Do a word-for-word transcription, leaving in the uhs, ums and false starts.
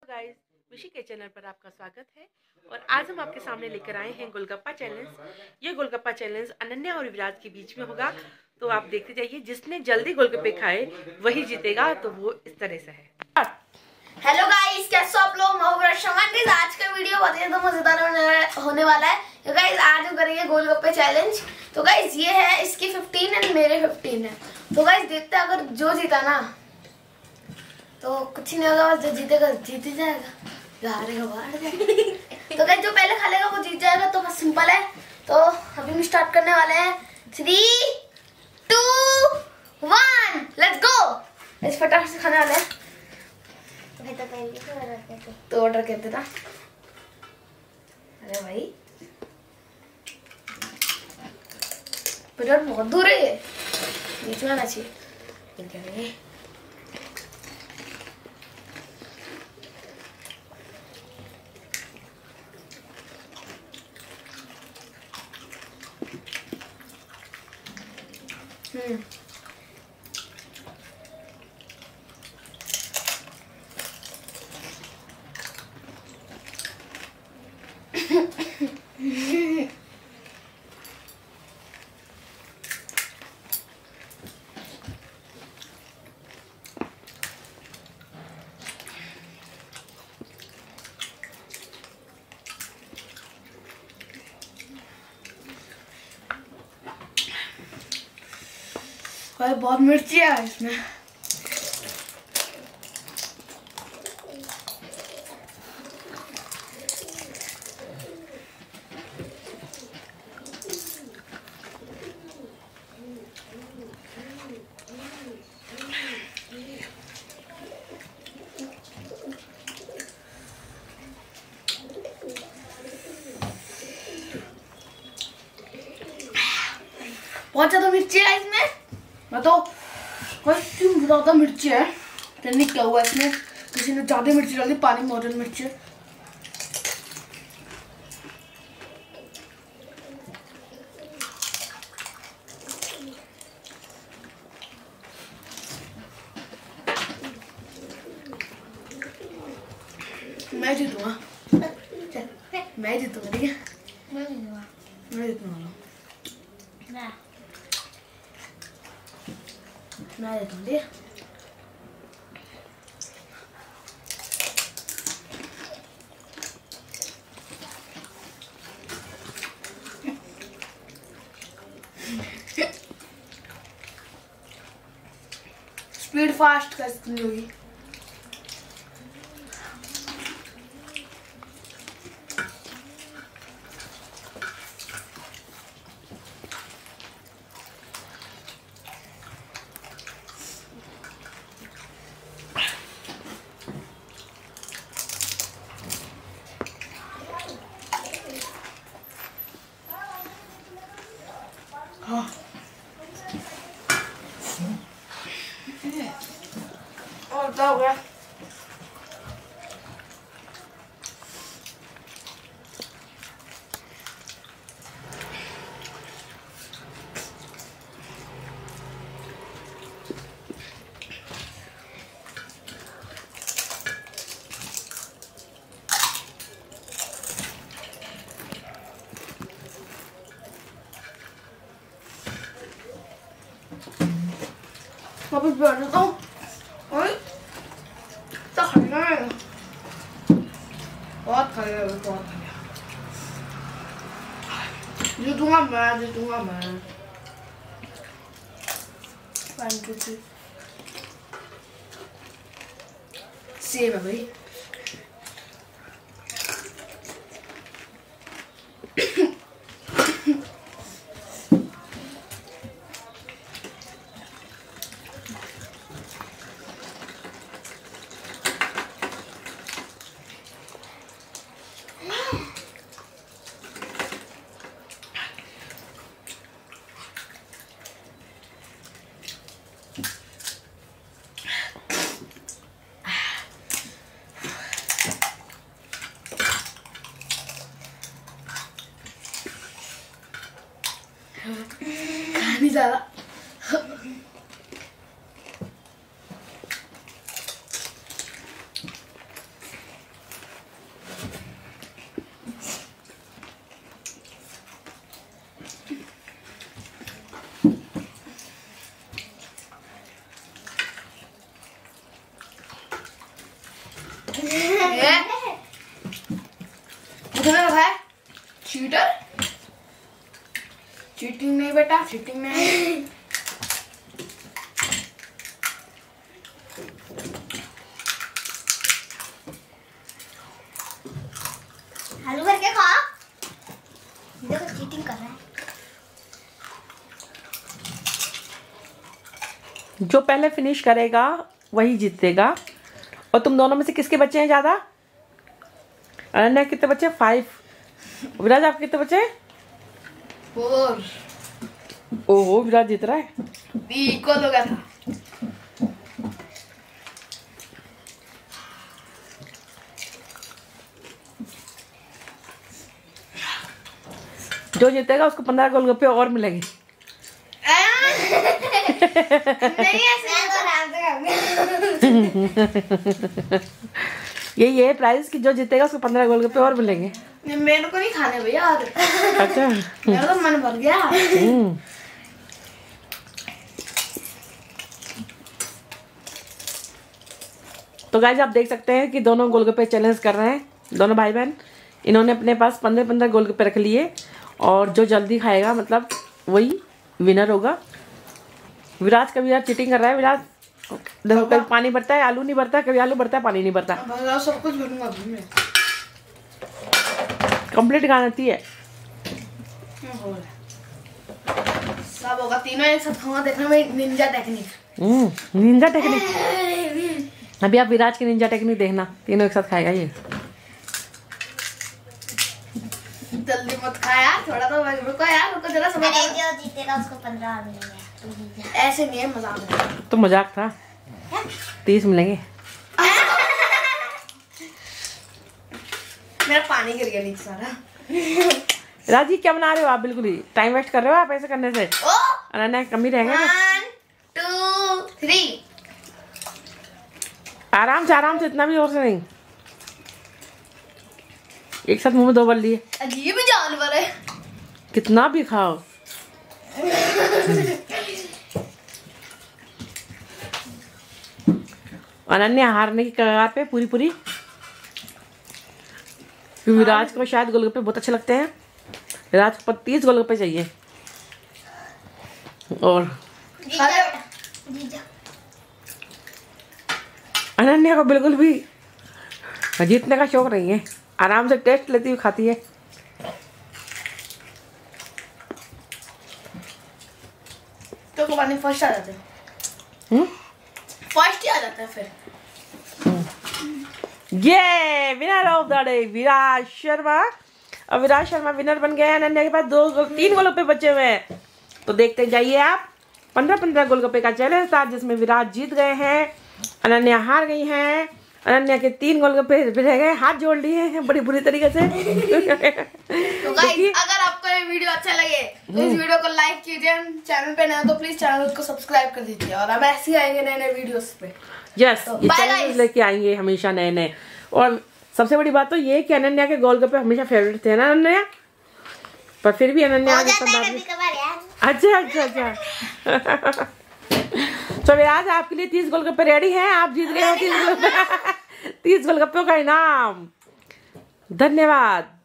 Guys, विशी के channel पर आपका स्वागत है। और आज हम आपके सामने लेकर आए हैं गोलगप्पा चैलेंज। ये गोलगप्पा चैलेंज अनन्या और विराज के बीच में होगा, तो आप देखते जाइए। जिसने जल्दी गोलगप्पे खाए वही जीतेगा। तो वो इस तरह से है। हेलो गाइस, कैसे हो आप लोग? मैं आज का वीडियो बहुत ही मजेदार होने वाला है। तो गाइस आज हम करेंगे गोलगप्पे चैलेंज। तो गाइस ये है इसकी फिफ्टीन एंड मेरे फिफ्टीन है। तो गाइस देखते हैं, अगर जो जीता ना तो कुछ नहीं होगा, जो जीतेगा जीत ही जाएगा, जो हारेगा वो हार जाएगा। तो गाइस जो पहले खा लेगा वो जीत जाएगा। तो बस सिंपल है। तो अभी हम स्टार्ट करने वाले हैं। Three two one let's go. इस फटाफट से खाने वाले हैं। तो ऑर्डर कहते ना। अरे भाई बहुत दूर है, ये बीच में आना चाहिए। हम्म भाई बहुत मिर्ची है इसमें। बहुत ज्यादा मिर्ची है इसमें। मैं तो क्यों ज्यादा मिर्ची है, नहीं क्या हुआ इसमें, किसी ने ज्यादा मिर्ची डाल दी। पानी मौजूद मिर्ची मैं जीतूंगा, मैं जीतूंगा। ठीक है, मैं जीतूंगा, मैं जीतूंगा, मैं जीतूंगी। स्पीड फास्ट कर सकती होगी। हाँ और क्या हो गया? वापस बैठ जाता हूँ। तो खाना है, बहुत खा लिया, बहुत खा लिया। जीतूंगा मैं, जीतूंगा मैं। वन टू थ्री सेम है भाई। नहीं ज्यादा है चीटर। चीटिंग नहीं बेटा, चीटिंग नहीं। आलू भर के खा। देखो चीटिंग कर रहा है। जो पहले फिनिश करेगा वही जीतेगा। और तुम दोनों में से किसके बच्चे हैं ज्यादा? अनन्या कितने बच्चे? फाइव। विराज आप कितने बच्चे? फोर। ओहो विराज जीत रहा है। इक्वल हो गया था। जो जीतेगा उसको पंद्रह गोलगप्पे और मिलेंगे। नहीं ऐसे ये ये प्राइस कि जो जीतेगा उसको पंद्रह गोलगप्पे और मिलेंगे। मेरे को नहीं खाने भैया। अच्छा मेरा तो मन भर गया। तो गाइस आप देख सकते हैं कि दोनों गोलगप्पे चैलेंज कर रहे हैं, दोनों भाई बहन। इन्होंने अपने पास पंद्रह पंद्रह गोलगप्पे रख लिए और जो जल्दी खाएगा मतलब वही विनर होगा। विराज कभी यार चीटिंग कर रहा है। विराज देखो कभी पानी भरता है, आलू नहीं भरता, कभी आलू भरता है, पानी नहीं भरता। सब कुछ भरूंगा अभी मैं। कंप्लीट खाना चाहिए। सब होगा, तीनों एक साथ खाऊंगा। देखना मेरी ninja technique. Hmm ninja technique. अभी आप विराज की निंजा टेक्निक देखना, तीनों एक साथ खाएगा ये। जल्दी मत खा यार, थोड़ा तो रुको यार, रुको जरा समझ। अरे जो जीतेगा उसको पंद्रह मिलेंगे। ऐसे नहीं है, मजाक। तो मजाक था। तीस मिलेंगे। मेरा पानी गिर गया नीचे सारा। राजी क्या बना रहे हो आप? बिल्कुल ही टाइम वेस्ट कर रहे हो आप ऐसे करने से। अनन्या कमी रहेगा। One two three. आराम से आराम से, इतना भी जोर से नहीं। एक साथ मुंह में दो बार लिए। अजीब जानवर है। कितना भी खाओ। अनन्या हारने की कगार पे पूरी पूरी। विराज को शायद गोलगप्पे बहुत अच्छे लगते हैं। विराज को तीस गोलगप्पे चाहिए। और अनन्या को बिल्कुल भी जीतने का शौक नहीं है, आराम से टेस्ट लेती हुई खाती है। तो को पानी फर्स्ट आ जाते हैं। हम्म फर्स्ट ही आ जाता है फिर। ये winner of the day Viraj Sharma. अब विराज शर्मा विनर बन गए हैं। अनन्या के पास दो गोल, तीन गोलगप्पे बचे हुए हैं। तो देखते जाइए आप। पंद्रह पंद्रह गोलगप्पे का चैलेंज था जिसमें विराज जीत गए हैं, अनन्या हार गई हैं। अनन्या के तीन गोलगप्पे रह गए, हाथ जोड़ लिए हैं बड़ी बुरी तरीके से। तो गाइस अगर आपको ये वीडियो अच्छा लगे तो इस वीडियो को लाइक कीजिए। चैनल पे नए हो तो प्लीज चैनल को सब्सक्राइब कर दीजिए। और अब ऐसे ही आएंगे नए नए वीडियोस पे। यस तो ये bye चैलेंज guys। लेके आएंगे हमेशा नए नए। और सबसे बड़ी बात तो ये कि अनन्या के गोलगप्पे हमेशा फेवरेट थे ना अनन्या, पर फिर भी अनन्या हो आगे जाता है सब कभी कभार यार। अच्छा अच्छा अच्छा। तो विराज आपके लिए तीस गोलगप्पे रेडी हैं, आप जीत गए हैं तीस गोलगप्पे। तीस गोलगप्पों का इनाम। धन्यवाद।